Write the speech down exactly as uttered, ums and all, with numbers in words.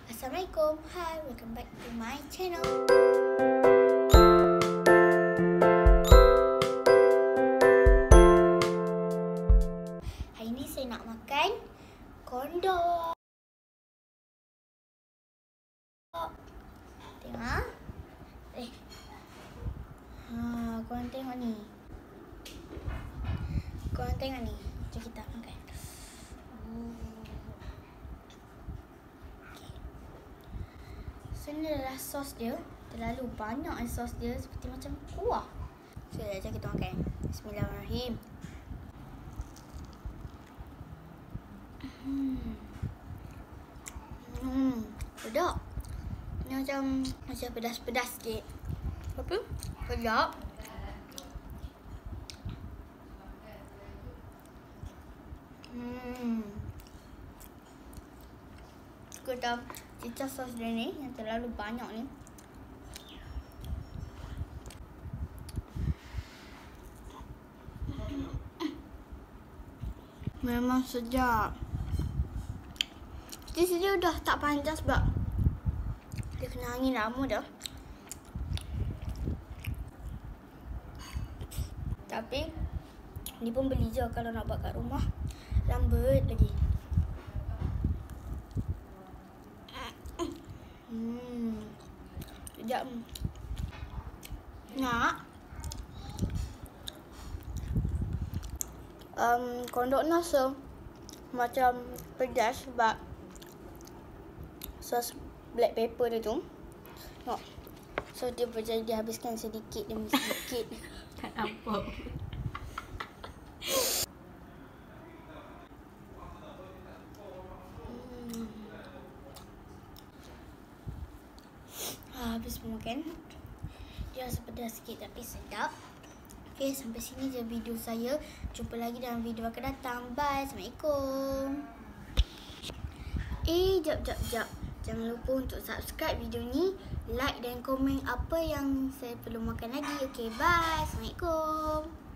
Assalamualaikum. Hi, welcome back to my channel. Hari ni saya nak makan kondok. Tengok. Eh. Ha, korang tengok ni. Korang tengok ni. Jom kita makan. Oh. So ni adalah sos dia. Terlalu banyak sos dia, seperti macam kuah. So jom kita makan. Bismillahirrahmanirrahim. Hmm. Hmm. Sedap. Ni macam macam pedas-pedas sikit. Apa? Sedap. Hmm. Kita cicah sos dia ni yang terlalu banyak ni. Memang sedap. Di sini dah tak panjang sebab dia kena angin lama dah. Tapi ni pun beli je kalau nak buat kat rumah. Lambat lagi. Hmm. Sekejap. Nak um, kondok nasi macam pedas sebab sos black pepper dia tu. Tengok. So dia berjaya dihabiskan sedikit demi sedikit. Tak nampak. Hmm. Ha, habis makan. Dia rasa pedas sikit tapi sedap. Okay, sampai sini je video saya. Jumpa lagi dalam video akan datang. Bye. Assalamualaikum. Eh, jap, jap, jap. Jangan lupa untuk subscribe video ni, like dan komen apa yang saya perlu makan lagi. Okay, bye. Assalamualaikum.